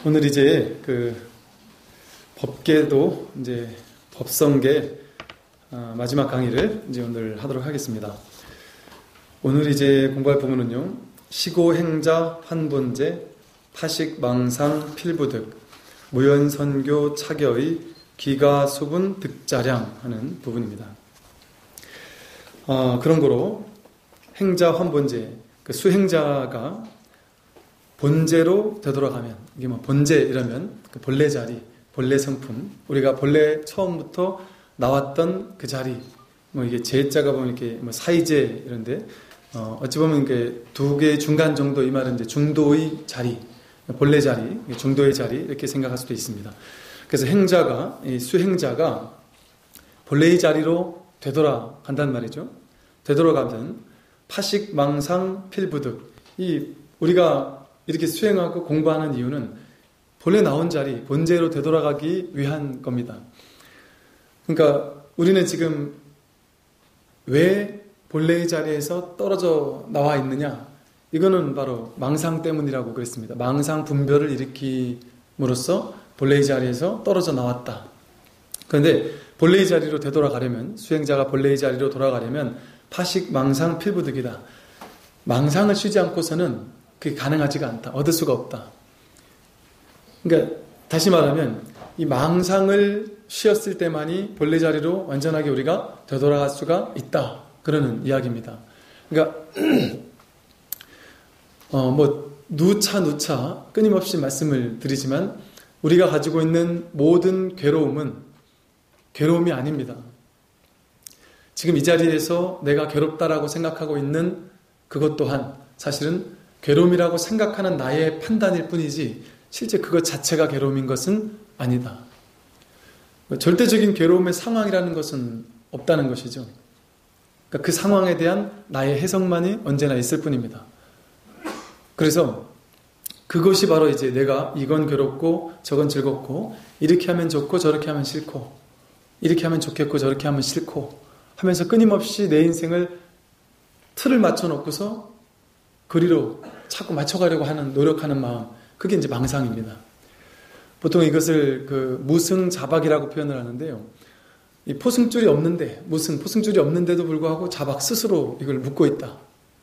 오늘 이제 법계도 이제 법성계 마지막 강의를 이제 오늘 하도록 하겠습니다. 오늘 이제 공부할 부분은요, 시고행자 환본제 파식망상 필부득 무연선교 차겨의 기가수분 득자량 하는 부분입니다. 그런 거로 행자 환본제, 그 수행자가 본제로 되돌아가면, 이게 뭐 본제 이러면 그 본래 자리, 본래 성품, 우리가 본래 처음부터 나왔던 그 자리, 뭐 이게 제자가 보면 이렇게 뭐 사이제 이런데, 어찌 보면 이게 두 개의 중간 정도, 이 말은 이제 중도의 자리, 본래 자리, 중도의 자리 이렇게 생각할 수도 있습니다. 그래서 행자가, 이 수행자가 본래의 자리로 되돌아간단 말이죠. 되돌아가면 파식망상 필부득, 이 우리가 이렇게 수행하고 공부하는 이유는 본래 나온 자리, 본제로 되돌아가기 위한 겁니다. 그러니까 우리는 지금 왜 본래의 자리에서 떨어져 나와 있느냐? 이거는 바로 망상 때문이라고 그랬습니다. 망상 분별을 일으킴으로써 본래의 자리에서 떨어져 나왔다. 그런데 본래의 자리로 되돌아가려면, 수행자가 본래의 자리로 돌아가려면 파식망상 필부득이다. 망상을 쉬지 않고서는 그게 가능하지가 않다. 얻을 수가 없다. 그러니까 다시 말하면 이 망상을 쉬었을 때만이 본래 자리로 완전하게 우리가 되돌아갈 수가 있다. 그러는 이야기입니다. 그러니까 누차 끊임없이 말씀을 드리지만 우리가 가지고 있는 모든 괴로움은 괴로움이 아닙니다. 지금 이 자리에서 내가 괴롭다라고 생각하고 있는 그것 또한 사실은 괴로움이라고 생각하는 나의 판단일 뿐이지 실제 그것 자체가 괴로움인 것은 아니다. 절대적인 괴로움의 상황이라는 것은 없다는 것이죠. 그러니까 그 상황에 대한 나의 해석만이 언제나 있을 뿐입니다. 그래서 그것이 바로 이제 내가 이건 괴롭고 저건 즐겁고 이렇게 하면 좋고 저렇게 하면 싫고 이렇게 하면 좋겠고 저렇게 하면 싫고 하면서 끊임없이 내 인생을 틀을 맞춰놓고서 거리로 자꾸 맞춰가려고 하는, 노력하는 마음, 그게 이제 망상입니다. 보통 이것을 무승자박이라고 표현을 하는데요. 이 포승줄이 없는데, 포승줄이 없는데도 불구하고 자박 스스로 이걸 묶고 있다.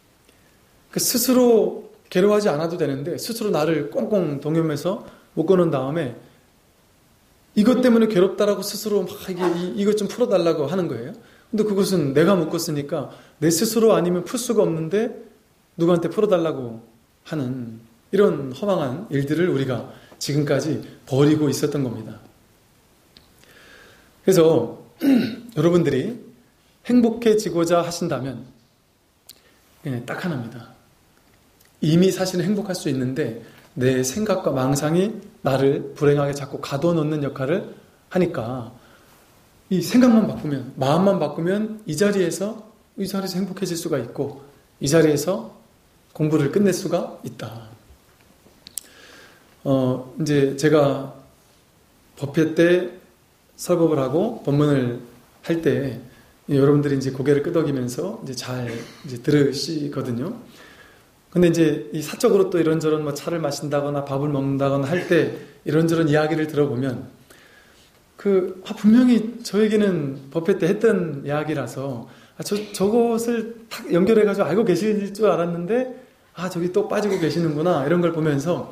스스로 괴로워하지 않아도 되는데, 스스로 나를 꽁꽁 동여매서 묶어놓은 다음에, 이것 때문에 괴롭다라고 스스로 막 이것 좀 풀어달라고 하는 거예요. 근데 그것은 내가 묶었으니까 내 스스로 아니면 풀 수가 없는데, 누구한테 풀어달라고 하는 이런 허망한 일들을 우리가 지금까지 벌이고 있었던 겁니다. 그래서 여러분들이 행복해지고자 하신다면 딱 하나입니다. 이미 사실은 행복할 수 있는데 내 생각과 망상이 나를 불행하게 자꾸 가둬놓는 역할을 하니까 이 생각만 바꾸면, 마음만 바꾸면 이 자리에서 행복해질 수가 있고 이 자리에서 공부를 끝낼 수가 있다. 이제 제가 법회 때 설법을 하고 법문을 할 때 여러분들이 이제 고개를 끄덕이면서 이제 잘 들으시거든요. 근데 이제 이 사적으로 또 이런저런 뭐 차를 마신다거나 밥을 먹는다거나 할 때 이런저런 이야기를 들어보면 분명히 저에게는 법회 때 했던 이야기라서 저것을 탁 연결해가지고 알고 계실 줄 알았는데, 저기 또 빠지고 계시는구나, 이런 걸 보면서,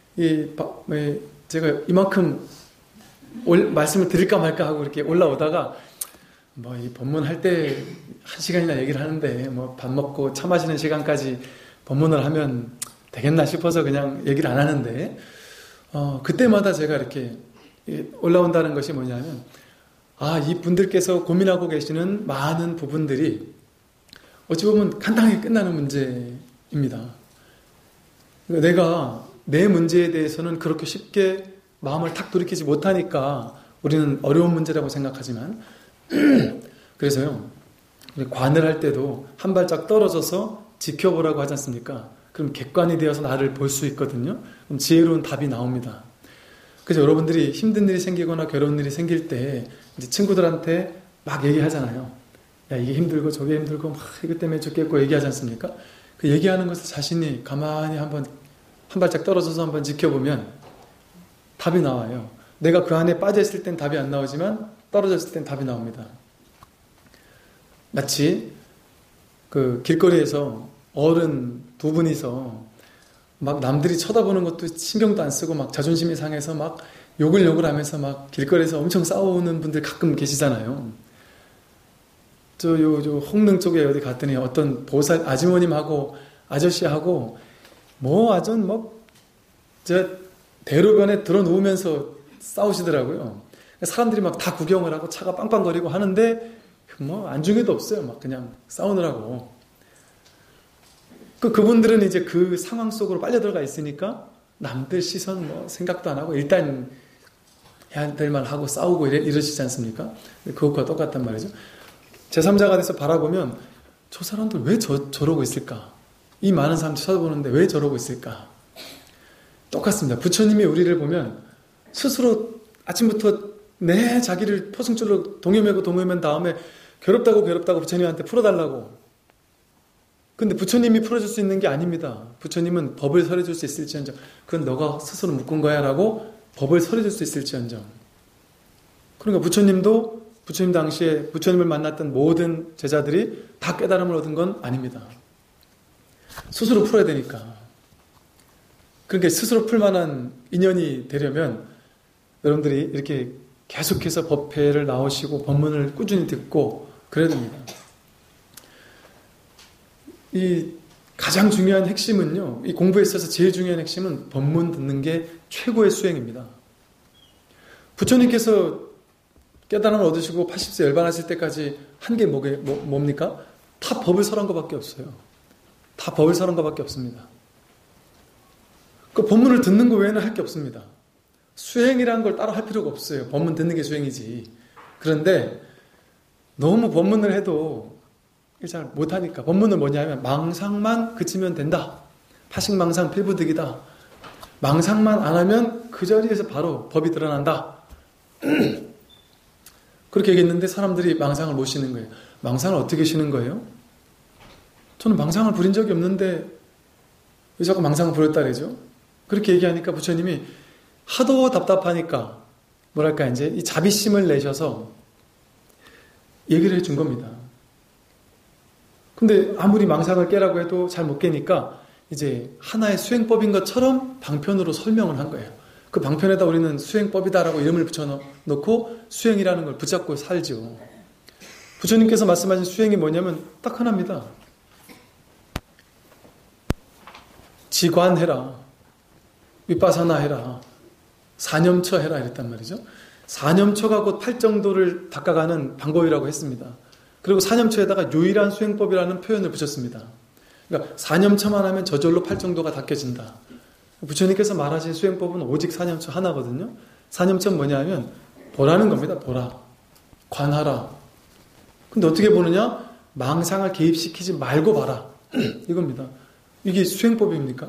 제가 이만큼 말씀을 드릴까 말까 하고 이렇게 올라오다가, 이 법문 할 때 1시간이나 얘기를 하는데, 밥 먹고 차 마시는 시간까지 법문을 하면 되겠나 싶어서 그냥 얘기를 안 하는데, 그때마다 제가 이렇게 올라온다는 것이 뭐냐면, 이 분들께서 고민하고 계시는 많은 부분들이 어찌 보면 간단하게 끝나는 문제입니다. 내가 내 문제에 대해서는 그렇게 쉽게 마음을 탁 돌이키지 못하니까 우리는 어려운 문제라고 생각하지만, 그래서요, 관을 할 때도 한 발짝 떨어져서 지켜보라고 하지 않습니까? 그럼 객관이 되어서 나를 볼 수 있거든요. 그럼 지혜로운 답이 나옵니다. 그래서 여러분들이 힘든 일이 생기거나 괴로운 일이 생길 때 이제 친구들한테 막 얘기하잖아요. 야, 이게 힘들고 저게 힘들고 막 이것 때문에 죽겠고 얘기하지 않습니까? 그 얘기하는 것을 자신이 가만히 한 발짝 떨어져서 한번 지켜보면 답이 나와요. 내가 그 안에 빠져있을 땐 답이 안 나오지만 떨어졌을 땐 답이 나옵니다. 마치 그 길거리에서 어른 두 분이서 막 남들이 쳐다보는 것도 신경도 안 쓰고 막 자존심이 상해서 막 욕을 하면서 막 길거리에서 엄청 싸우는 분들 가끔 계시잖아요. 저 홍릉 쪽에 어디 갔더니 어떤 보살 아주머님하고 아저씨하고 저 대로변에 들어 누우면서 싸우시더라고요. 사람들이 막 다 구경을 하고 차가 빵빵거리고 하는데 안중에도 없어요. 막 그냥 싸우느라고. 그분들은 이제 그 상황 속으로 빨려 들어가 있으니까 남들 시선 생각도 안 하고 일단 해야 될 말 하고 싸우고 이러시지 않습니까? 그것과 똑같단 말이죠. 제3자가 돼서 바라보면 저 사람들 왜 저러고 있을까? 이 많은 사람들이 쳐다보는데 왜 저러고 있을까? 똑같습니다. 부처님이 우리를 보면 스스로 아침부터 내 자기를 포승줄로 동요매고 다음에 괴롭다고 부처님한테 풀어달라고. 근데 부처님이 풀어줄 수 있는 게 아닙니다. 부처님은 법을 설해줄 수 있을지언정 그건 너가 스스로 묶은 거야 라고 법을 설해줄 수 있을지언정. 그러니까 부처님 당시에 부처님을 만났던 모든 제자들이 다 깨달음을 얻은 건 아닙니다. 스스로 풀어야 되니까. 그러니까 스스로 풀만한 인연이 되려면 여러분들이 이렇게 계속해서 법회를 나오시고 법문을 꾸준히 듣고 그래야 됩니다. 이 가장 중요한 핵심은요, 이 공부에 있어서 제일 중요한 핵심은 법문 듣는 게 최고의 수행입니다. 부처님께서 깨달음을 얻으시고 80세 열반하실 때까지 한 게 뭡니까? 다 법을 설한 것밖에 없어요. 다 법을 설한 것밖에 없습니다. 그 법문을 듣는 거 외에는 할 게 없습니다. 수행이라는 걸 따로 할 필요가 없어요. 법문 듣는 게 수행이지. 그런데 너무 법문을 해도 잘 못하니까 법문은 뭐냐면 망상만 그치면 된다. 파식망상 필부득이다. 망상만 안 하면 그 자리에서 바로 법이 드러난다. 그렇게 얘기했는데 사람들이 망상을 못 쉬는 거예요. 망상을 어떻게 쉬는 거예요? 저는 망상을 부린 적이 없는데 왜 자꾸 망상을 부렸다 그러죠? 그렇게 얘기하니까 부처님이 하도 답답하니까 뭐랄까 이제 이 자비심을 내셔서 얘기를 해준 겁니다. 근데 아무리 망상을 깨라고 해도 잘 못 깨니까 이제 하나의 수행법인 것처럼 방편으로 설명을 한 거예요. 그 방편에다 우리는 수행법이다라고 이름을 붙여놓고 수행이라는 걸 붙잡고 살죠. 부처님께서 말씀하신 수행이 뭐냐면 딱 하나입니다. 지관해라. 윗바사나 해라. 사념처 해라 이랬단 말이죠. 사념처가 곧 팔정도를 닦아가는 방법이라고 했습니다. 그리고 사념처에다가 유일한 수행법이라는 표현을 붙였습니다. 그러니까 사념처만 하면 저절로 팔정도가 닦여진다. 부처님께서 말하신 수행법은 오직 사념처 하나거든요. 사념처는 뭐냐면 보라는 겁니다. 보라. 관하라. 근데 어떻게 보느냐? 망상을 개입시키지 말고 봐라. 이겁니다. 이게 수행법입니까?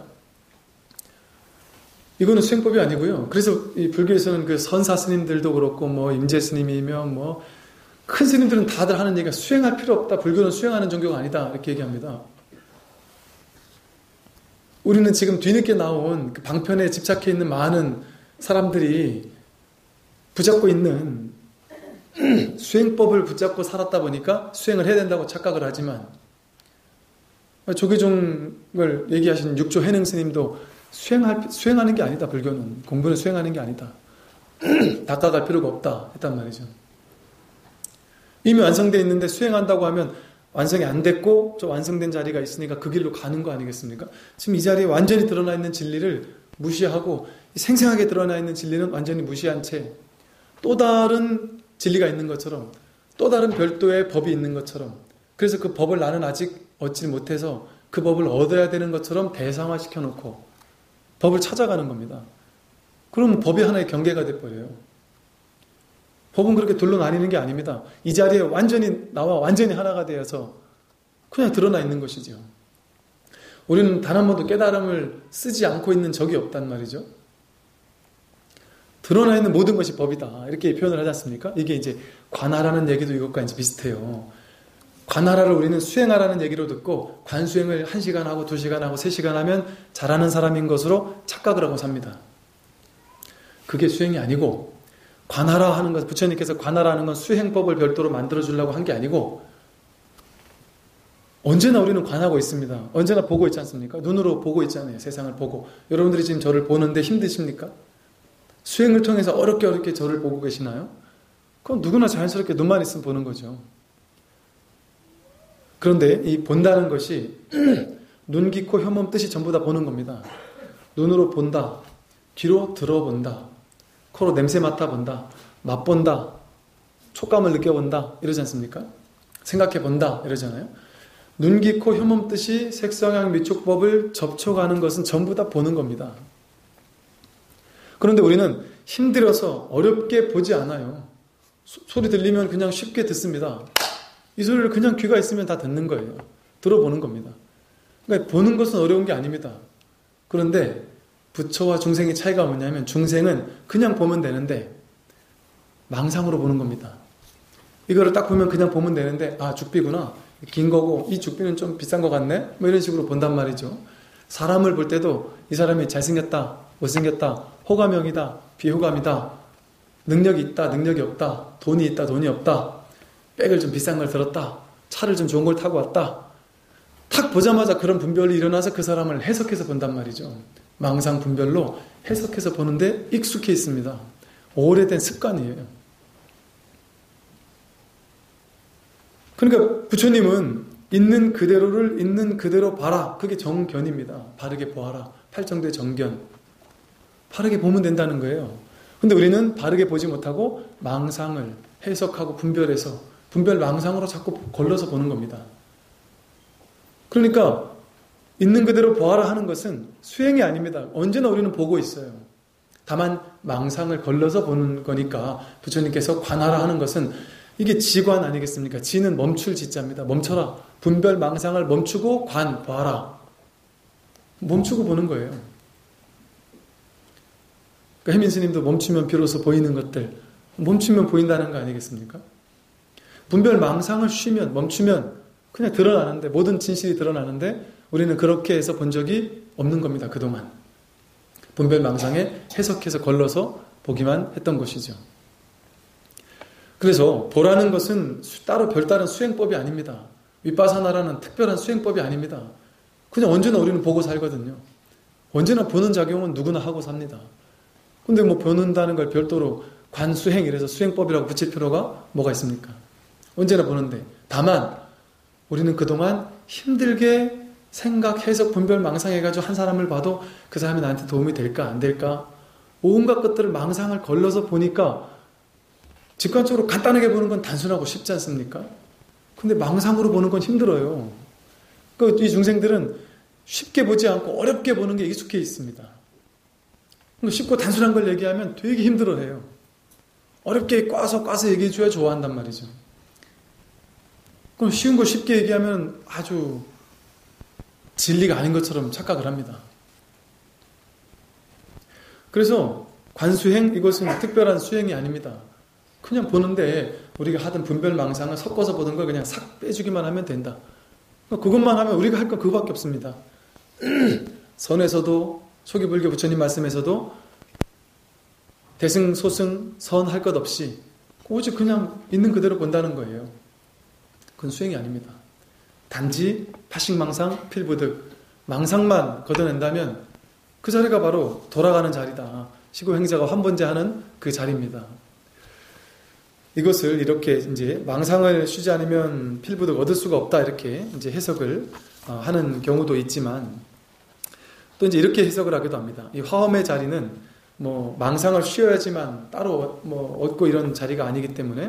이거는 수행법이 아니고요. 그래서 이 불교에서는 그 선사 스님들도 그렇고 임재 스님이며 큰 스님들은 다들 하는 얘기가 수행할 필요 없다. 불교는 수행하는 종교가 아니다. 이렇게 얘기합니다. 우리는 지금 뒤늦게 나온 그 방편에 집착해 있는 많은 사람들이 붙잡고 있는 수행법을 붙잡고 살았다 보니까 수행을 해야 된다고 착각을 하지만 조계종을 얘기하신 육조 해능 스님도 수행하는 게 아니다. 불교는 공부는 수행하는 게 아니다. 닦아갈 필요가 없다 했단 말이죠. 이미 완성되어 있는데 수행한다고 하면 완성이 안 됐고 저 완성된 자리가 있으니까 그 길로 가는 거 아니겠습니까? 지금 이 자리에 완전히 드러나 있는 진리를 무시하고 생생하게 드러나 있는 진리는 완전히 무시한 채 또 다른 진리가 있는 것처럼 또 다른 별도의 법이 있는 것처럼 그래서 그 법을 나는 아직 얻지 못해서 그 법을 얻어야 되는 것처럼 대상화시켜 놓고 법을 찾아가는 겁니다. 그러면 법이 하나의 경계가 돼버려요. 법은 그렇게 둘로 나뉘는 게 아닙니다. 이 자리에 완전히 나와 완전히 하나가 되어서 그냥 드러나 있는 것이죠. 우리는 단 한 번도 깨달음을 쓰지 않고 있는 적이 없단 말이죠. 드러나 있는 모든 것이 법이다. 이렇게 표현을 하지 않습니까? 이게 이제 관하라는 얘기도 이것과 이제 비슷해요. 관하라를 우리는 수행하라는 얘기로 듣고 관수행을 1시간 하고 2시간 하고 3시간 하면 잘하는 사람인 것으로 착각을 하고 삽니다. 그게 수행이 아니고, 관하라 하는 것, 부처님께서 관하라 하는 건 수행법을 별도로 만들어주려고 한 게 아니고, 언제나 우리는 관하고 있습니다. 언제나 보고 있지 않습니까? 눈으로 보고 있잖아요. 세상을 보고. 여러분들이 지금 저를 보는데 힘드십니까? 수행을 통해서 어렵게 저를 보고 계시나요? 그건 누구나 자연스럽게 눈만 있으면 보는 거죠. 그런데 이 본다는 것이 눈, 귀, 코, 혀몸, 뜻이 전부 다 보는 겁니다. 눈으로 본다, 귀로 들어본다, 코로 냄새 맡아본다, 맛본다, 촉감을 느껴본다 이러지 않습니까? 생각해본다 이러잖아요. 눈, 귀, 코, 혀몸, 뜻이 색성향, 미촉법을 접촉하는 것은 전부 다 보는 겁니다. 그런데 우리는 힘들어서 어렵게 보지 않아요. 소리 들리면 그냥 쉽게 듣습니다. 이 소리를 그냥 귀가 있으면 다 듣는 거예요. 들어보는 겁니다. 그러니까 보는 것은 어려운 게 아닙니다. 그런데 부처와 중생의 차이가 뭐냐면 중생은 그냥 보면 되는데 망상으로 보는 겁니다. 이거를 딱 보면 그냥 보면 되는데 아 죽비구나. 긴 거고 이 죽비는 좀 비싼 것 같네. 뭐 이런 식으로 본단 말이죠. 사람을 볼 때도 이 사람이 잘생겼다, 못생겼다, 호감형이다, 비호감이다, 능력이 있다, 능력이 없다, 돈이 있다, 돈이 없다, 백을 좀 비싼 걸 들었다, 차를 좀 좋은 걸 타고 왔다. 탁 보자마자 그런 분별이 일어나서 그 사람을 해석해서 본단 말이죠. 망상 분별로 해석해서 보는데 익숙해 있습니다. 오래된 습관이에요. 그러니까 부처님은 있는 그대로를 있는 그대로 봐라. 그게 정견입니다. 바르게 보아라. 팔정도의 정견. 바르게 보면 된다는 거예요. 근데 우리는 바르게 보지 못하고 망상을 해석하고 분별해서 분별 망상으로 자꾸 걸러서 보는 겁니다. 그러니까 있는 그대로 보아라 하는 것은 수행이 아닙니다. 언제나 우리는 보고 있어요. 다만 망상을 걸러서 보는 거니까 부처님께서 관하라 하는 것은 이게 지관 아니겠습니까? 지는 멈출 지자입니다. 멈춰라. 분별 망상을 멈추고 관, 봐라. 멈추고 보는 거예요. 그러니까 혜민 스님도 멈추면 비로소 보이는 것들, 멈추면 보인다는 거 아니겠습니까? 분별 망상을 쉬면, 멈추면 그냥 드러나는데, 모든 진실이 드러나는데 우리는 그렇게 해서 본 적이 없는 겁니다. 그동안. 분별 망상에 해석해서 걸러서 보기만 했던 것이죠. 그래서 보라는 것은 따로 별다른 수행법이 아닙니다. 윗바사나라는 특별한 수행법이 아닙니다. 그냥 언제나 우리는 보고 살거든요. 언제나 보는 작용은 누구나 하고 삽니다. 근데 뭐 보는다는 걸 별도로 관수행 이래서 수행법이라고 붙일 필요가 뭐가 있습니까? 언제나 보는데 다만 우리는 그동안 힘들게 생각, 해석, 분별, 망상해가지고 한 사람을 봐도 그 사람이 나한테 도움이 될까 안 될까 온갖 것들을 망상을 걸러서 보니까 직관적으로 간단하게 보는 건 단순하고 쉽지 않습니까? 근데 망상으로 보는 건 힘들어요. 이 중생들은 쉽게 보지 않고 어렵게 보는 게 익숙해 있습니다. 쉽고 단순한 걸 얘기하면 되게 힘들어해요. 어렵게 꽈서 얘기해줘야 좋아한단 말이죠. 그럼 쉬운 거 쉽게 얘기하면 아주 진리가 아닌 것처럼 착각을 합니다. 그래서 관수행 이것은 특별한 수행이 아닙니다. 그냥 보는데 우리가 하던 분별망상을 섞어서 보는 걸 그냥 싹 빼주기만 하면 된다. 그것만 하면 우리가 할 건 그거밖에 없습니다. 선에서도 초기불교 부처님 말씀에서도 대승, 소승, 선 할 것 없이 오직 그냥 있는 그대로 본다는 거예요. 그건 수행이 아닙니다. 단지 파식망상, 필부득 망상만 걷어낸다면 그 자리가 바로 돌아가는 자리다. 시고행자가 환번제하는 그 자리입니다. 이것을 이렇게 이제 망상을 쉬지 않으면 필부득 얻을 수가 없다 이렇게 이제 해석을 하는 경우도 있지만 또 이제 이렇게 해석을 하기도 합니다. 이 화엄의 자리는 뭐 망상을 쉬어야지만 따로 뭐 얻고 이런 자리가 아니기 때문에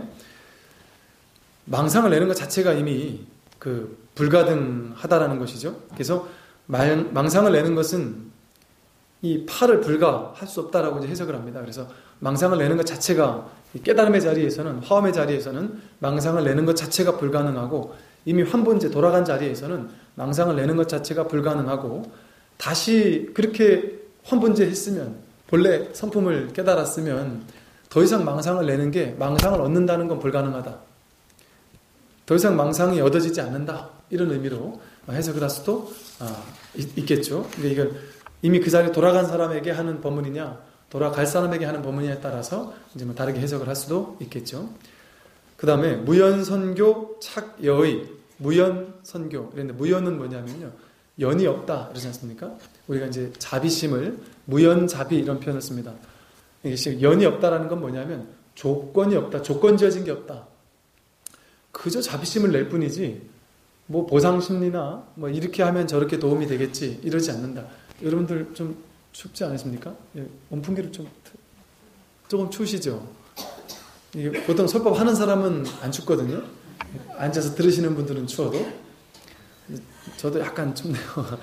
망상을 내는 것 자체가 이미 그 불가능하다라는 것이죠. 그래서 망상을 내는 것은 이 파를 불가할 수 없다라고 이제 해석을 합니다. 그래서 망상을 내는 것 자체가 깨달음의 자리에서는 화엄의 자리에서는 망상을 내는 것 자체가 불가능하고 이미 환본제 돌아간 자리에서는 망상을 내는 것 자체가 불가능하고 다시 그렇게 환본제 했으면 본래 성품을 깨달았으면 더 이상 망상을 내는 게 망상을 얻는다는 건 불가능하다. 더 이상 망상이 얻어지지 않는다. 이런 의미로 해석을 할 수도 있겠죠. 근데 이걸 이미 그 자리에 돌아간 사람에게 하는 법문이냐 돌아갈 사람에게 하는 법문에 따라서 이제 뭐 다르게 해석을 할 수도 있겠죠. 그 다음에 무연선교 착여의, 무연선교. 그런데 무연은 뭐냐면요, 연이 없다 그러지 않습니까? 우리가 이제 자비심을 무연자비 이런 표현을 씁니다. 이게 연이 없다라는 건 뭐냐면 조건이 없다, 조건 지어진 게 없다. 그저 자비심을 낼 뿐이지 뭐 보상심리나 뭐 이렇게 하면 저렇게 도움이 되겠지 이러지 않는다. 여러분들 좀 춥지 않으십니까? 온풍기를 조금 추우시죠? 이게 보통 설법 하는 사람은 안 춥거든요. 앉아서 들으시는 분들은 추워도. 저도 약간 춥네요.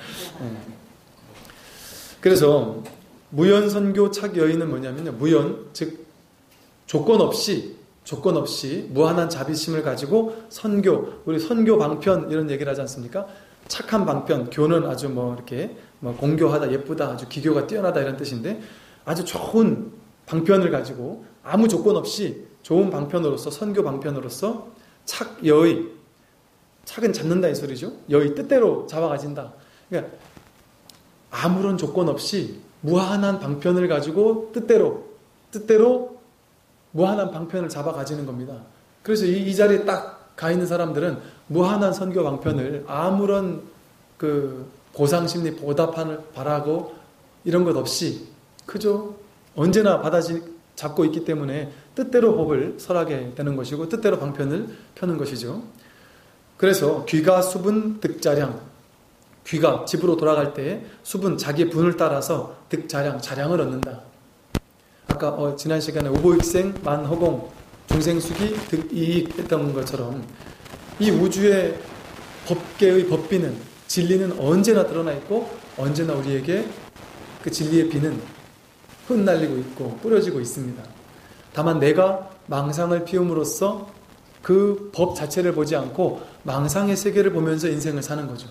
그래서 무연선교 착여의는 뭐냐면요, 무연, 즉 조건 없이 무한한 자비심을 가지고 선교, 우리 선교 방편 이런 얘기를 하지 않습니까? 착한 방편, 교는 아주 뭐 이렇게 뭐 공교하다, 예쁘다, 아주 기교가 뛰어나다 이런 뜻인데, 아주 좋은 방편을 가지고 아무 조건 없이 좋은 방편으로서, 선교 방편으로서 착여의, 착은 잡는다 이 소리죠. 여의, 뜻대로 잡아가진다. 그러니까 아무런 조건 없이 무한한 방편을 가지고 뜻대로 무한한 방편을 잡아가지는 겁니다. 그래서 이 자리에 딱 가 있는 사람들은 무한한 선교 방편을 아무런 그 보상심리, 보답을 바라고 이런 것 없이 그저 언제나 잡고 있기 때문에 뜻대로 법을 설하게 되는 것이고 뜻대로 방편을 펴는 것이죠. 그래서 귀가 수분 득자량, 귀가 집으로 돌아갈 때 수분, 자기의 분을 따라서 득자량, 자량을 얻는다. 아까 지난 시간에 오보익생 만허공 중생수기 득이익 했던 것처럼 이 우주의 법계의 법비는, 진리는 언제나 드러나 있고 언제나 우리에게 그 진리의 비는 흩날리고 있고 뿌려지고 있습니다. 다만 내가 망상을 피움으로써 그 법 자체를 보지 않고 망상의 세계를 보면서 인생을 사는 거죠.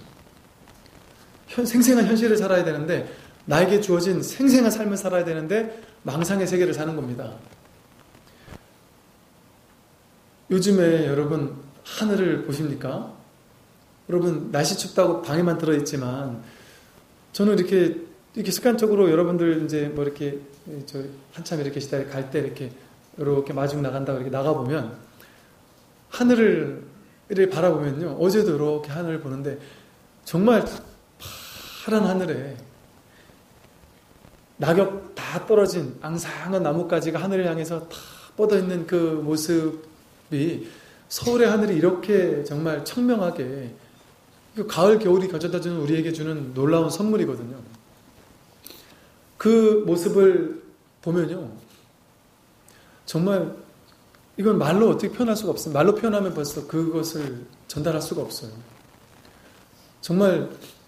생생한 현실을 살아야 되는데, 나에게 주어진 생생한 삶을 살아야 되는데 망상의 세계를 사는 겁니다. 요즘에 여러분 하늘을 보십니까? 여러분 날씨 춥다고 방에만 들어있지만 저는 이렇게 습관적으로 여러분들 이제 뭐 이렇게 한참 이렇게 갈 때 이렇게 마중 나간다고 이렇게 나가보면 하늘을 바라보면요, 어제도 이렇게 하늘을 보는데 정말 파란 하늘에 낙엽 다 떨어진 앙상한 나뭇가지가 하늘을 향해서 다 뻗어있는 그 모습이, 서울의 하늘이 이렇게 정말 청명하게 가을 겨울이 가져다주는 우리에게 주는 놀라운 선물이거든요. 그 모습을 보면요, 정말 이건 말로 어떻게 표현할 수가 없어요. 말로 표현하면 벌써 그것을 전달할 수가 없어요. 정말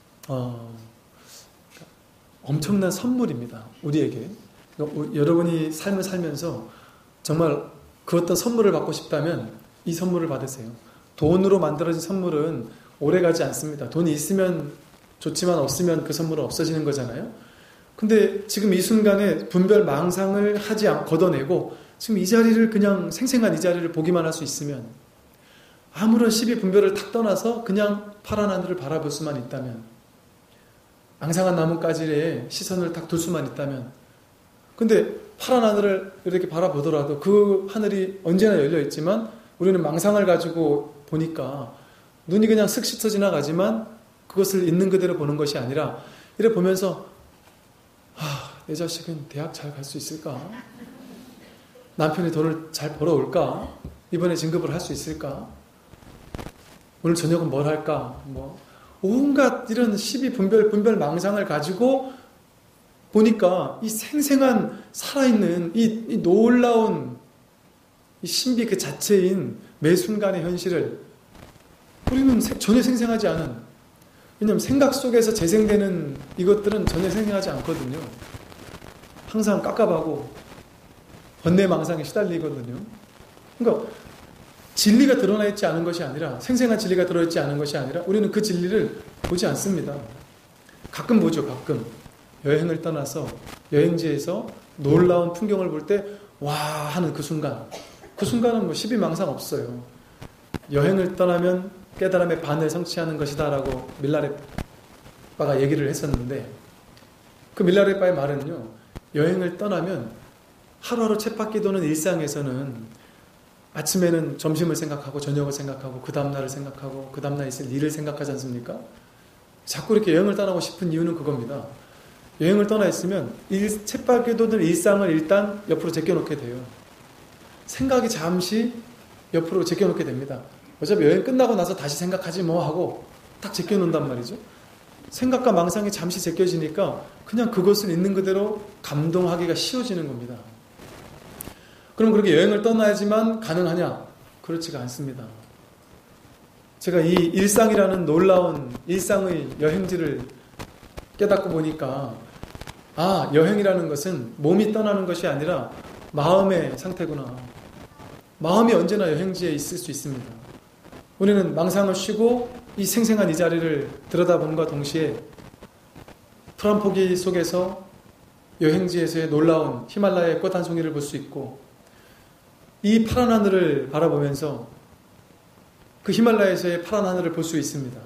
엄청난 선물입니다, 우리에게. 여러분이 삶을 살면서 정말 그 어떤 선물을 받고 싶다면 이 선물을 받으세요. 돈으로 만들어진 선물은 오래가지 않습니다. 돈이 있으면 좋지만 없으면 그 선물은 없어지는 거잖아요. 근데 지금 이 순간에 분별 망상을 걷어내고 지금 이 자리를, 그냥 생생한 이 자리를 보기만 할 수 있으면, 아무런 시비 분별을 탁 떠나서 그냥 파란 하늘을 바라볼 수만 있다면, 앙상한 나뭇가지에 시선을 딱 둘 수만 있다면, 근데 파란 하늘을 이렇게 바라보더라도 그 하늘이 언제나 열려있지만 우리는 망상을 가지고 보니까 눈이 그냥 슥 씻어 지나가지만 그것을 있는 그대로 보는 것이 아니라, 이래 보면서 내 자식은 대학 잘 갈 수 있을까? 남편이 돈을 잘 벌어올까? 이번에 진급을 할 수 있을까? 오늘 저녁은 뭘 할까? 뭐 온갖 이런 시비 분별 망상을 가지고 보니까 이 생생한 살아있는 이 놀라운 이 신비 그 자체인 매 순간의 현실을 우리는 전혀 생생하지 않은, 왜냐하면 생각 속에서 재생되는 이것들은 전혀 생생하지 않거든요. 항상 깝깝하고 번뇌망상에 시달리거든요. 그러니까 진리가 드러나 있지 않은 것이 아니라, 생생한 진리가 들어있지 않은 것이 아니라 우리는 그 진리를 보지 않습니다. 가끔 보죠. 가끔 여행을 떠나서 여행지에서 놀라운 풍경을 볼 때 와 하는 그 순간은 뭐 시비망상 없어요. 여행을 떠나면 깨달음의 반을 성취하는 것이다 라고 밀라레빠가 얘기를 했었는데, 그 밀라레빠의 말은요, 여행을 떠나면 하루하루 쳇바퀴 도는 일상에서는 아침에는 점심을 생각하고 저녁을 생각하고 그 다음날을 생각하고 그 다음날 있을 일을 생각하지 않습니까? 자꾸 이렇게 여행을 떠나고 싶은 이유는 그겁니다. 여행을 떠나 있으면 쳇바퀴 도는 일상을 일단 옆으로 제껴놓게 돼요. 생각이 잠시 옆으로 제껴놓게 됩니다. 어차피 여행 끝나고 나서 다시 생각하지 뭐 하고 딱 제껴놓는단 말이죠. 생각과 망상이 잠시 제껴지니까 그냥 그것을 있는 그대로 감동하기가 쉬워지는 겁니다. 그럼 그렇게 여행을 떠나야지만 가능하냐? 그렇지가 않습니다. 제가 이 일상이라는 놀라운 일상의 여행지를 깨닫고 보니까 여행이라는 것은 몸이 떠나는 것이 아니라 마음의 상태구나. 마음이 언제나 여행지에 있을 수 있습니다. 우리는 망상을 쉬고 이 생생한 이 자리를 들여다봄과 동시에 푸른 포기 속에서 여행지에서의 놀라운 히말라야의 꽃 한 송이를 볼 수 있고 이 파란 하늘을 바라보면서 그 히말라야에서의 파란 하늘을 볼 수 있습니다.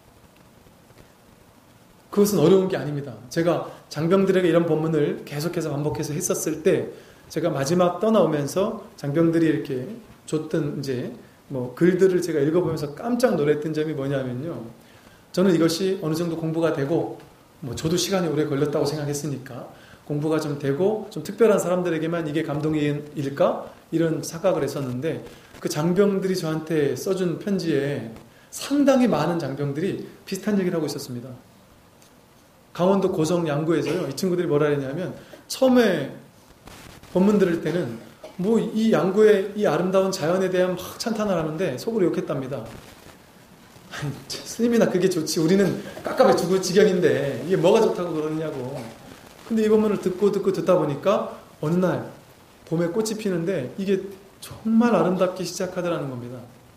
그것은 어려운 게 아닙니다. 제가 장병들에게 이런 법문을 계속해서 반복해서 했었을 때 제가 마지막 떠나오면서 장병들이 이렇게 줬던 글들을 제가 읽어보면서 깜짝 놀랐던 점이 뭐냐면요. 저는 이것이 어느 정도 공부가 되고 저도 시간이 오래 걸렸다고 생각했으니까 공부가 좀 되고 좀 특별한 사람들에게만 이게 감동일까? 이런 착각을 했었는데 그 장병들이 저한테 써준 편지에 상당히 많은 장병들이 비슷한 얘기를 하고 있었습니다. 강원도 고성 양구에서요. 이 친구들이 뭐라 했냐면 처음에 법문 들을 때는 이 양구의 이 아름다운 자연에 대한 막 찬탄을 하는데 속으로 욕했답니다. 아니, 스님이나 그게 좋지. 우리는 깝깝해 죽을 지경인데 이게 뭐가 좋다고 그러느냐고. 근데 이 법문을 듣다 보니까 어느 날 봄에 꽃이 피는데 이게 정말 아름답게 시작하더라는 겁니다.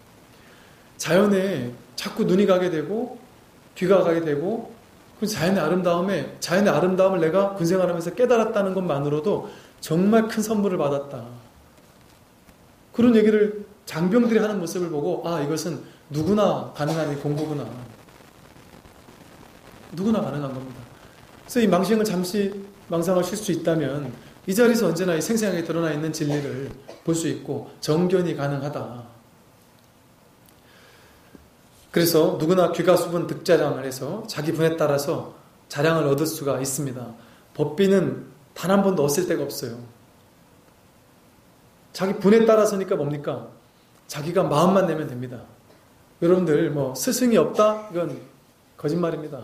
자연에 자꾸 눈이 가게 되고 귀가 가게 되고 그 자연의 아름다움을 내가 군생활하면서 깨달았다는 것만으로도 정말 큰 선물을 받았다. 그런 얘기를 장병들이 하는 모습을 보고 이것은 누구나 가능한 공부구나. 누구나 가능한 겁니다. 그래서 이 망상을 쉴 수 있다면 이 자리에서 언제나 이 생생하게 드러나 있는 진리를 볼 수 있고 정견이 가능하다. 그래서 누구나 귀가수분 득자량을 해서 자기 분에 따라서 자량을 얻을 수가 있습니다. 법비는 단 한 번도 얻을 데가 없어요. 자기 분에 따라서니까 뭡니까? 자기가 마음만 내면 됩니다. 여러분들 스승이 없다? 이건 거짓말입니다.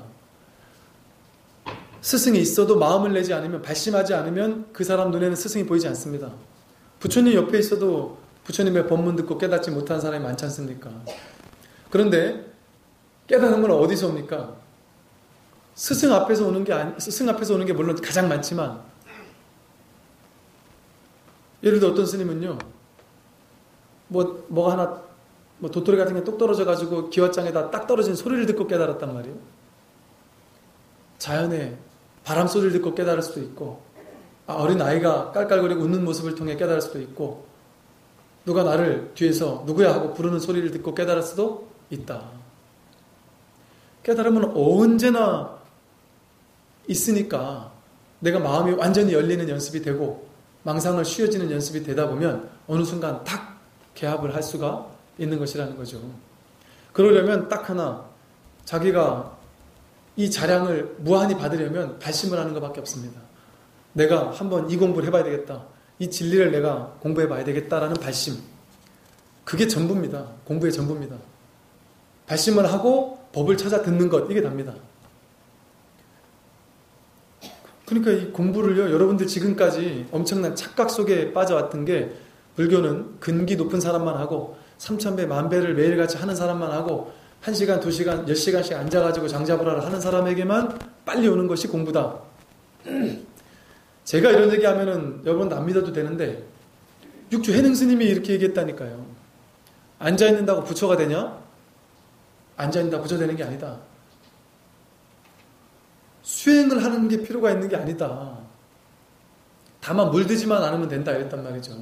스승이 있어도 마음을 내지 않으면 발심하지 않으면 그 사람 눈에는 스승이 보이지 않습니다. 부처님 옆에 있어도 부처님의 법문 듣고 깨닫지 못한 사람이 많지 않습니까? 그런데 깨닫는 건 어디서 옵니까? 스승 앞에서 오는 게 물론 가장 많지만 예를 들어 어떤 스님은요 뭐가 하나 도토리 같은 게 똑 떨어져 가지고 기왓장에다 딱 떨어진 소리를 듣고 깨달았단 말이에요. 자연의 바람 소리를 듣고 깨달을 수도 있고 어린 아이가 깔깔거리고 웃는 모습을 통해 깨달을 수도 있고 누가 나를 뒤에서 누구야 하고 부르는 소리를 듣고 깨달을 수도 있다. 깨달으면 언제나 있으니까 내가 마음이 완전히 열리는 연습이 되고 망상을 쉬어지는 연습이 되다 보면 어느 순간 탁 개합을 할 수가 있는 것이라는 거죠. 그러려면 딱 하나, 자기가 이 자량을 무한히 받으려면 발심을 하는 것밖에 없습니다. 내가 한번 이 공부를 해봐야 되겠다. 이 진리를 내가 공부해 봐야 되겠다라는 발심. 그게 전부입니다. 공부의 전부입니다. 발심을 하고 법을 찾아 듣는 것, 이게 답니다. 그러니까 이 공부를요, 여러분들 지금까지 엄청난 착각 속에 빠져왔던 게 불교는 근기 높은 사람만 하고 3000배, 10,000배를 매일같이 하는 사람만 하고 1시간, 2시간, 10시간씩 앉아가지고 장자불화를 하는 사람에게만 빨리 오는 것이 공부다. 제가 이런 얘기하면은 여러분 안 믿어도 되는데 육주 해능 스님이 이렇게 얘기했다니까요. 앉아있는다고 부처가 되냐? 앉아있는다고 부처 되는 게 아니다. 수행을 하는 게 필요가 있는 게 아니다. 다만 물들지만 않으면 된다 이랬단 말이죠.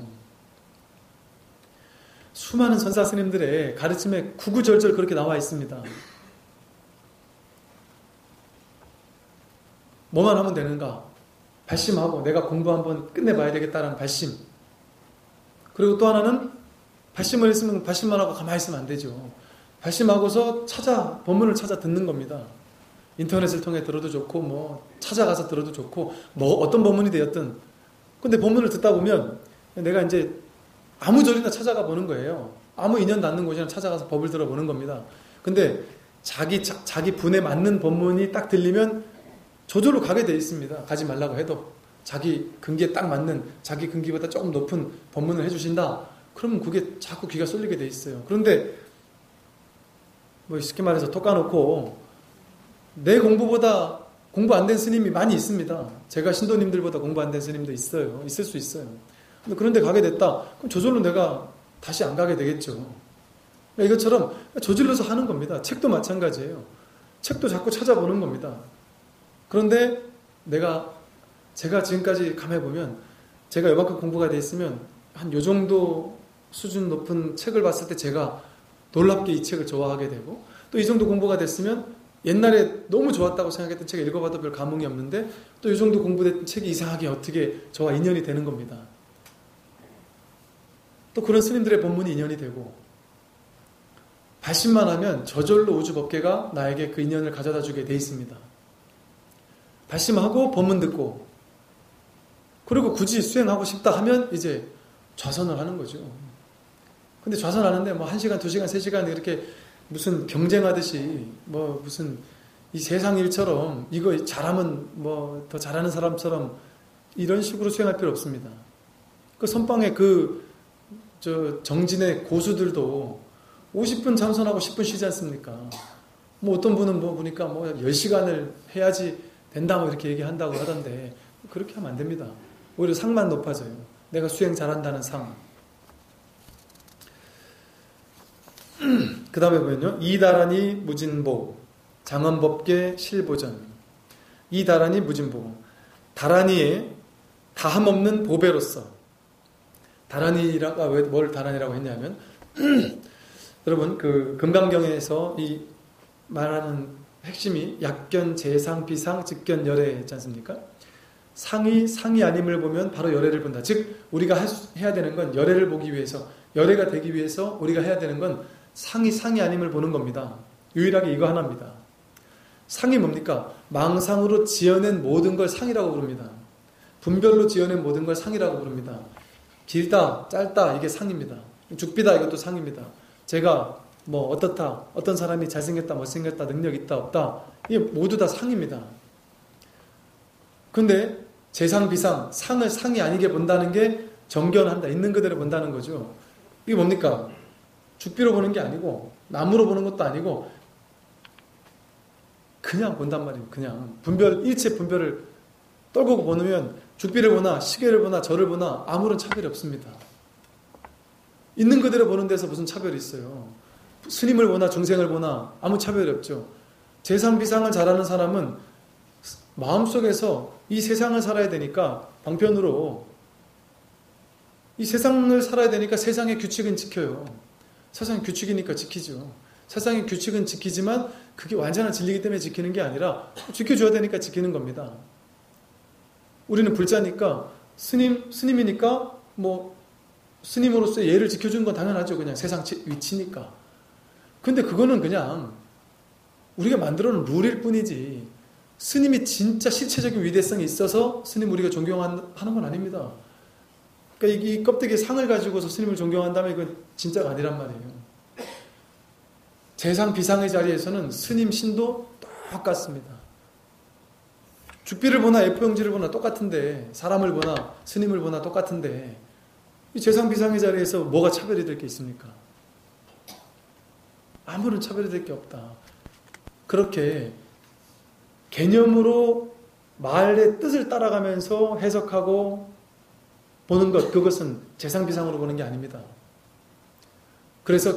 수많은 선사 스님들의 가르침에 구구절절 그렇게 나와 있습니다. 뭐만 하면 되는가? 발심하고 내가 공부 한번 끝내봐야 되겠다라는 발심. 그리고 또 하나는 발심을 했으면 발심만 하고 가만히 있으면 안 되죠. 발심하고서 본문을 찾아 듣는 겁니다. 인터넷을 통해 들어도 좋고 뭐 찾아가서 들어도 좋고 뭐 어떤 본문이 되었든. 근데 본문을 듣다 보면 내가 이제 아무 절이나 찾아가 보는 거예요. 아무 인연 닿는 곳이나 찾아가서 법을 들어보는 겁니다. 근데 자기 분에 맞는 본문이 딱 들리면 저절로 가게 돼 있습니다. 가지 말라고 해도 자기 근기에 딱 맞는, 자기 근기보다 조금 높은 법문을 해주신다. 그러면 그게 자꾸 귀가 쏠리게 돼 있어요. 그런데 뭐 쉽게 말해서 톡 까놓고 내 공부보다 공부 안 된 스님이 많이 있습니다. 제가 신도님들보다 공부 안 된 스님도 있어요. 있을 수 있어요. 근데 그런데 가게 됐다. 그럼 저절로 내가 다시 안 가게 되겠죠. 이것처럼 저질러서 하는 겁니다. 책도 마찬가지예요. 책도 자꾸 찾아보는 겁니다. 그런데 제가 지금까지 감해보면 제가 이만큼 공부가 돼 있으면 한 요 정도 수준 높은 책을 봤을 때 제가 놀랍게 이 책을 좋아하게 되고 또 이 정도 공부가 됐으면 옛날에 너무 좋았다고 생각했던 책을 읽어봐도 별 감흥이 없는데 또 이 정도 공부된 책이 이상하게 어떻게 저와 인연이 되는 겁니다. 또 그런 스님들의 본문이 인연이 되고 발심만 하면 저절로 우주법계가 나에게 그 인연을 가져다 주게 돼 있습니다. 발심하고 법문 듣고 그리고 굳이 수행하고 싶다 하면 이제 좌선을 하는 거죠. 근데 좌선하는데 뭐 1시간, 2시간, 3시간 이렇게 무슨 경쟁하듯이 뭐 무슨 이 세상 일처럼 이거 잘하면 뭐 더 잘하는 사람처럼 이런 식으로 수행할 필요 없습니다. 그 선방에 정진의 고수들도 50분 참선하고 10분 쉬지 않습니까? 뭐 어떤 분은 뭐 보니까 뭐 10시간을 해야지 된다 뭐 이렇게 얘기한다고 하던데 그렇게 하면 안 됩니다. 오히려 상만 높아져요. 내가 수행 잘한다는 상. 그 다음에 보면요. 이다라니 무진보 장엄법계 실보전. 이다라니 무진보. 다라니의 다함없는 보배로서. 다라니라가 왜 뭘 다라니라고 했냐면 여러분 그 금강경에서 이 말하는 핵심이 약견, 재상, 비상, 직견, 열애 했지 않습니까? 상이 아님을 보면 바로 열애를 본다. 즉 우리가 해야 되는 건 열애를 보기 위해서, 열애가 되기 위해서 우리가 해야 되는 건 상이 아님을 보는 겁니다. 유일하게 이거 하나입니다. 상이 뭡니까? 망상으로 지어낸 모든 걸 상이라고 부릅니다. 분별로 지어낸 모든 걸 상이라고 부릅니다. 길다, 짧다 이게 상입니다. 죽비다 이것도 상입니다. 제가 뭐 어떻다, 어떤 사람이 잘생겼다, 못생겼다, 능력 있다, 없다 이게 모두 다 상입니다. 근데 재상, 비상, 상을 상이 아니게 본다는 게 정견한다, 있는 그대로 본다는 거죠. 이게 뭡니까? 죽비로 보는 게 아니고 나무로 보는 것도 아니고 그냥 본단 말이에요. 그냥 일체 분별을 떨고 보면 죽비를 보나 시계를 보나 저를 보나 아무런 차별이 없습니다. 있는 그대로 보는 데서 무슨 차별이 있어요. 스님을 보나 중생을 보나 아무 차별이 없죠. 재상 비상을 잘하는 사람은 마음속에서 이 세상을 살아야 되니까 방편으로 이 세상을 살아야 되니까 세상의 규칙은 지켜요. 세상의 규칙이니까 지키죠. 세상의 규칙은 지키지만 그게 완전한 진리이기 때문에 지키는 게 아니라 지켜줘야 되니까 지키는 겁니다. 우리는 불자니까 스님이니까 뭐 스님으로서 예를 지켜주는 건 당연하죠. 그냥 세상 위치니까. 근데 그거는 그냥 우리가 만들어 놓은 룰일 뿐이지 스님이 진짜 실체적인 위대성이 있어서 스님 우리가 존경하는 건 아닙니다. 그러니까 이 껍데기에 상을 가지고서 스님을 존경한다면 이건 진짜가 아니란 말이에요. 재상 비상의 자리에서는 스님 신도 똑같습니다. 죽비를 보나 F형지를 보나 똑같은데 사람을 보나 스님을 보나 똑같은데 이 재상 비상의 자리에서 뭐가 차별이 될 게 있습니까? 아무런 차별이 될 게 없다. 그렇게 개념으로 말의 뜻을 따라가면서 해석하고 보는 것, 그것은 재상 비상으로 보는 게 아닙니다. 그래서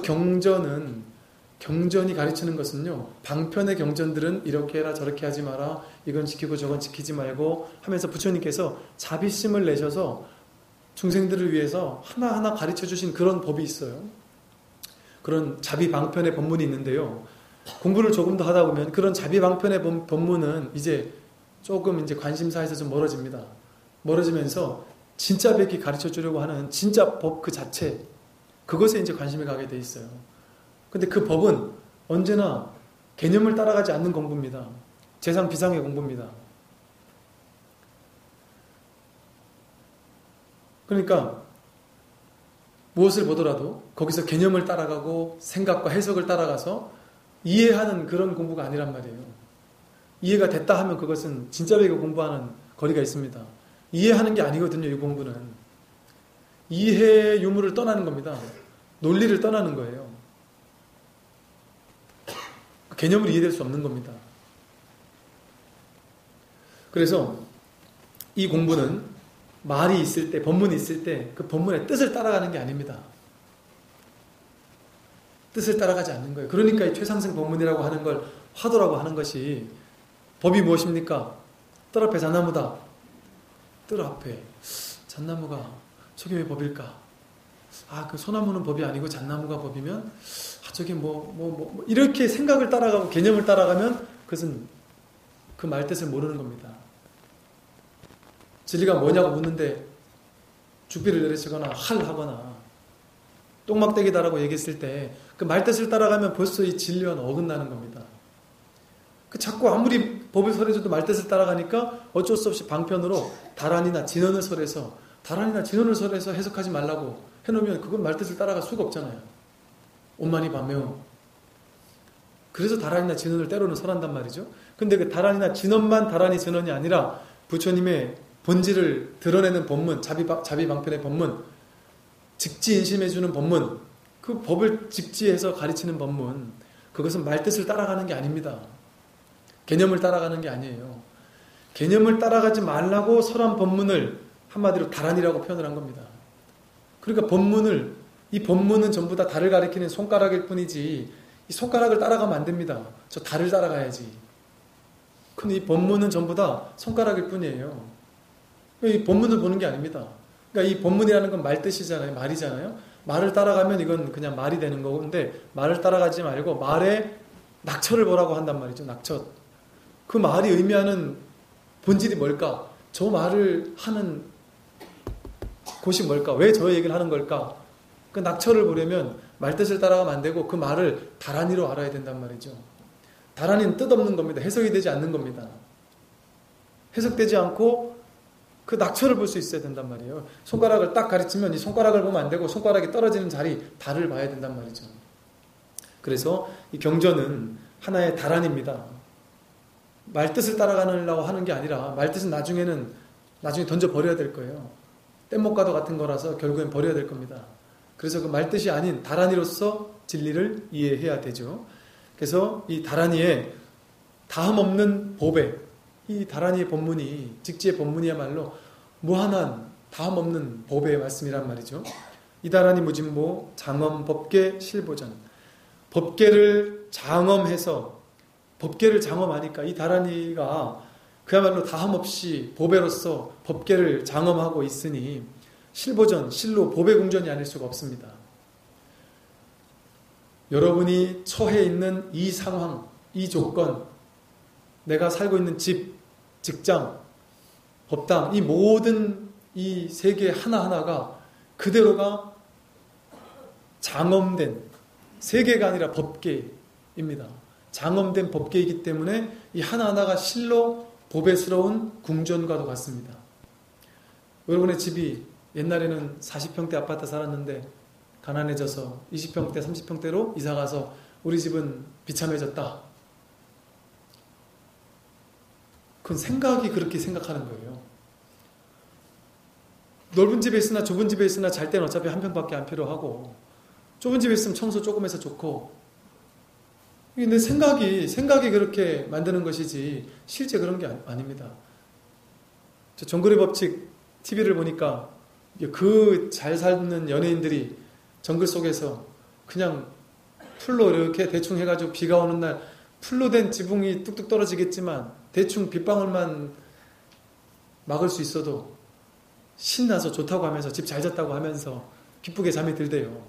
경전이 가르치는 것은요, 방편의 경전들은 이렇게 해라 저렇게 하지 마라, 이건 지키고 저건 지키지 말고 하면서 부처님께서 자비심을 내셔서 중생들을 위해서 하나하나 가르쳐 주신 그런 법이 있어요. 그런 자비방편의 법문이 있는데요. 공부를 조금 더 하다 보면 그런 자비방편의 법문은 이제 조금 이제 관심사에서 좀 멀어집니다. 멀어지면서 진짜 뵙기 가르쳐 주려고 하는 진짜 법 그 자체, 그것에 이제 관심이 가게 돼 있어요. 근데 그 법은 언제나 개념을 따라가지 않는 공부입니다. 재상 비상의 공부입니다. 그러니까 무엇을 보더라도 거기서 개념을 따라가고 생각과 해석을 따라가서 이해하는 그런 공부가 아니란 말이에요. 이해가 됐다 하면 그것은 진짜 배경 공부하는 거리가 있습니다. 이해하는 게 아니거든요. 이 공부는 이해의 유무를 떠나는 겁니다. 논리를 떠나는 거예요. 개념으로 이해될 수 없는 겁니다. 그래서 이 공부는 말이 있을 때, 법문이 있을 때 그 법문의 뜻을 따라가는 게 아닙니다. 뜻을 따라가지 않는 거예요. 그러니까 이 최상승 법문이라고 하는 걸 화두라고 하는 것이, 법이 무엇입니까? 뜰 앞에 잣나무다. 뜰 앞에 잣나무가 저게 왜 법일까? 그 소나무는 법이 아니고 잣나무가 법이면 저게 이렇게 생각을 따라가고 개념을 따라가면 그것은 그 말 뜻을 모르는 겁니다. 진리가 뭐냐고 묻는데 죽비를 내리치거나 하거나 똥막대기다라고 얘기했을 때 그 말뜻을 따라가면 벌써 이 진리와는 어긋나는 겁니다. 자꾸 아무리 법을 설해줘도 말뜻을 따라가니까 어쩔 수 없이 방편으로 다란이나 진언을 설해서 해석하지 말라고 해놓으면 그건 말뜻을 따라갈 수가 없잖아요. 온만이 반매우. 그래서 다란이나 진언을 때로는 설한단 말이죠. 근데 그 다란이나 진언만 다란이 진언이 아니라 부처님의 본질을 드러내는 법문, 자비방편의 법문, 직지인심해주는 법문, 그 법을 직지해서 가르치는 법문, 그것은 말뜻을 따라가는 게 아닙니다. 개념을 따라가는 게 아니에요. 개념을 따라가지 말라고 설한 법문을 한마디로 다란이라고 표현을 한 겁니다. 그러니까 이 법문은 전부 다 달을 가리키는 손가락일 뿐이지 이 손가락을 따라가면 안 됩니다. 저 달을 따라가야지. 근데 이 법문은 전부 다 손가락일 뿐이에요. 이 법문을 보는 게 아닙니다. 그러니까 이 법문이라는 건 말뜻이잖아요. 말이잖아요. 말을 따라가면 이건 그냥 말이 되는 거고, 근데 말을 따라가지 말고 말의 낙처를 보라고 한단 말이죠. 낙처. 그 말이 의미하는 본질이 뭘까? 저 말을 하는 곳이 뭘까? 왜 저 얘기를 하는 걸까? 그 낙처를 보려면 말뜻을 따라가면 안 되고 그 말을 다란이로 알아야 된단 말이죠. 다란이는 뜻없는 겁니다. 해석이 되지 않는 겁니다. 해석되지 않고 그 낙처를 볼 수 있어야 된단 말이에요. 손가락을 딱 가르치면 이 손가락을 보면 안 되고 손가락이 떨어지는 자리, 달을 봐야 된단 말이죠. 그래서 이 경전은 하나의 다란입니다. 말뜻을 따라가려고 하는 게 아니라 말뜻은 나중에 던져버려야 될 거예요. 뗏목과도 같은 거라서 결국엔 버려야 될 겁니다. 그래서 그 말뜻이 아닌 다란이로서 진리를 이해해야 되죠. 그래서 이 다란이의 다함없는 보배, 이 다란이의 법문이, 직지의 법문이야말로 무한한 다함없는 보배의 말씀이란 말이죠. 이 다란이 무진모 장엄 법계 실보전. 법계를 장엄해서, 법계를 장엄하니까 이 다란이가 그야말로 다함없이 보배로서 법계를 장엄하고 있으니 실보전, 실로 보배궁전이 아닐 수가 없습니다. 여러분이 처해 있는 이 상황, 이 조건, 내가 살고 있는 집, 직장, 법당, 이 모든 이 세계 하나하나가 그대로가 장엄된 세계가 아니라 법계입니다. 장엄된 법계이기 때문에 이 하나하나가 실로 보배스러운 궁전과도 같습니다. 여러분의 집이 옛날에는 40평대 아파트 살았는데 가난해져서 20평대, 30평대로 이사가서 우리 집은 비참해졌다. 그건 생각이 그렇게 생각하는 거예요. 넓은 집에 있으나 좁은 집에 있으나 잘 때는 어차피 한 평밖에 안 필요하고 좁은 집에 있으면 청소 조금 해서 좋고, 근데 생각이 그렇게 만드는 것이지 실제 그런 게 아닙니다. 저 정글의 법칙 TV를 보니까 그 잘 사는 연예인들이 정글 속에서 그냥 풀로 이렇게 대충 해가지고 비가 오는 날 풀로 된 지붕이 뚝뚝 떨어지겠지만 대충 빗방울만 막을 수 있어도 신나서 좋다고 하면서 집 잘 잤다고 하면서 기쁘게 잠이 들대요.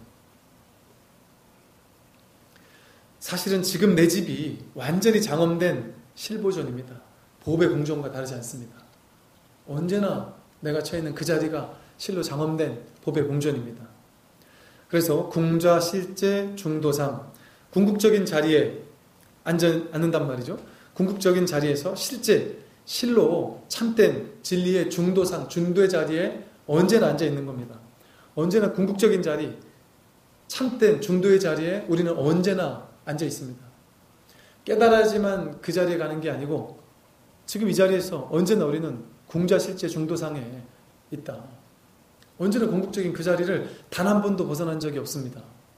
사실은 지금 내 집이 완전히 장엄된 실보전입니다. 보배 공존과 다르지 않습니다. 언제나 내가 처해 있는 그 자리가 실로 장엄된 보배 공존입니다. 그래서 궁좌 실제 중도상, 궁극적인 자리에 앉는단 말이죠. 궁극적인 자리에서 실제 실로 참된 진리의 중도상, 중도의 자리에 언제나 앉아 있는 겁니다. 언제나 궁극적인 자리, 참된 중도의 자리에 우리는 언제나 앉아 있습니다. 깨달아야지만 그 자리에 가는 게 아니고 지금 이 자리에서 언제나 우리는 궁좌 실제 중도상에 있다. 언제나 궁극적인 그 자리를 단 한 번도 벗어난 적이 없습니다.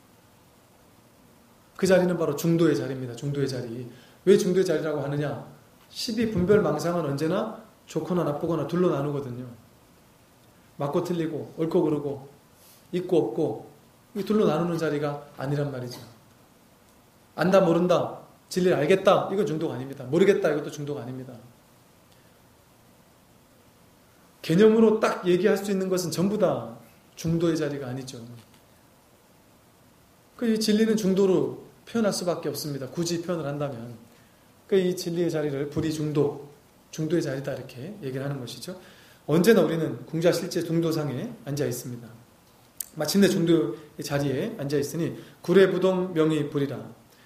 그 자리는 바로 중도의 자리입니다. 중도의 자리. 왜 중도의 자리라고 하느냐? 12분별망상은 언제나 좋거나 나쁘거나 둘로 나누거든요. 맞고 틀리고 옳고 그르고 있고 없고 이 둘로 나누는 자리가 아니란 말이죠. 안다 모른다 진리를 알겠다 이건 중도가 아닙니다. 모르겠다 이것도 중도가 아닙니다. 개념으로 딱 얘기할 수 있는 것은 전부 다 중도의 자리가 아니죠. 이 진리는 중도로 표현할 수밖에 없습니다. 굳이 표현을 한다면. 이 진리의 자리를 불이 중도의 자리다 이렇게 얘기를 하는 것이죠. 언제나 우리는 궁좌 실제 중도상에 앉아 있습니다. 마침내 중도의 자리에 앉아 있으니 구례부동 명의 불이라.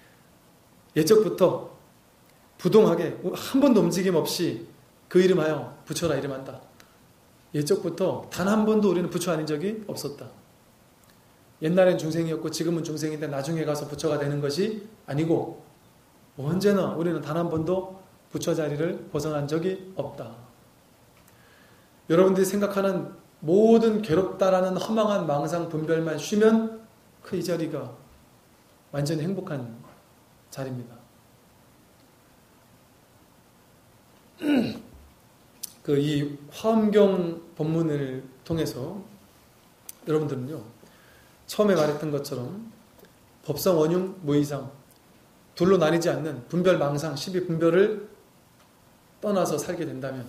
예적부터 부동하게 한 번도 움직임 없이 그 이름하여 부처라 이름한다. 예적부터 단 한 번도 우리는 부처 아닌 적이 없었다. 옛날엔 중생이었고 지금은 중생인데 나중에 가서 부처가 되는 것이 아니고 언제나 우리는 단 한 번도 부처 자리를 벗어난 적이 없다. 여러분들이 생각하는 모든 괴롭다라는 허망한 망상 분별만 쉬면 그 이 자리가 완전히 행복한 자리입니다. 이 화엄경 법문을 통해서 여러분들은요 처음에 말했던 것처럼 법성 원흉 무이상 둘로 나뉘지 않는 분별 망상 12분별을 떠나서 살게 된다면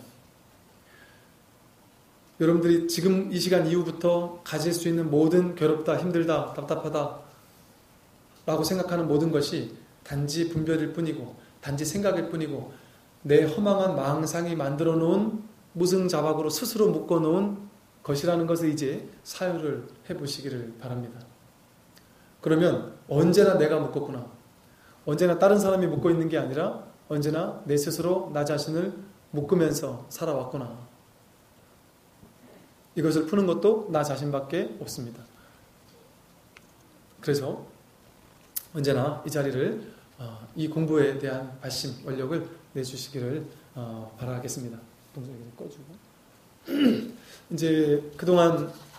여러분들이 지금 이 시간 이후부터 가질 수 있는 모든 괴롭다, 힘들다, 답답하다 라고 생각하는 모든 것이 단지 분별일 뿐이고 단지 생각일 뿐이고 내 허망한 망상이 만들어 놓은 무승자박으로 스스로 묶어 놓은 것이라는 것을 이제 사유를 해보시기를 바랍니다. 그러면 언제나 내가 묶었구나. 언제나 다른 사람이 묶고 있는 게 아니라 언제나 내 스스로 나 자신을 묶으면서 살아왔구나. 이것을 푸는 것도 나 자신밖에 없습니다. 그래서 언제나 이 자리를 이 공부에 대한 발심, 원력을 내주시기를 바라겠습니다. 동작을 꺼주고 이제 그동안